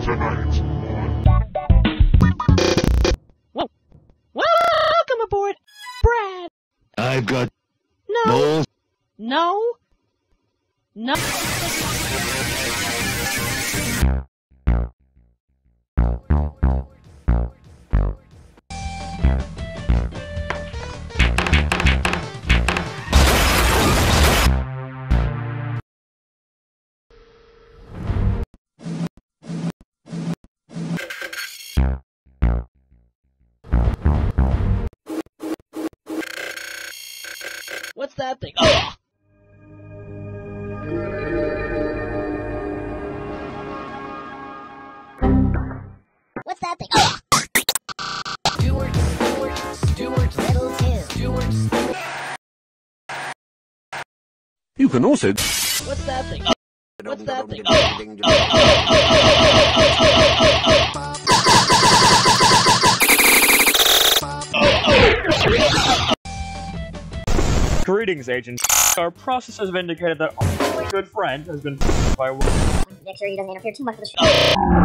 Tonight Whoa. Welcome aboard, Brad. I've got No. No. No. What's that thing? Oh! What's that thing? Oh! Stuart, level 2. You can also. What's that thing? Oh! What's that thing? Greetings, Agent. Our processes have indicated that our good friend has been by. Make sure he doesn't interfere too much with the show.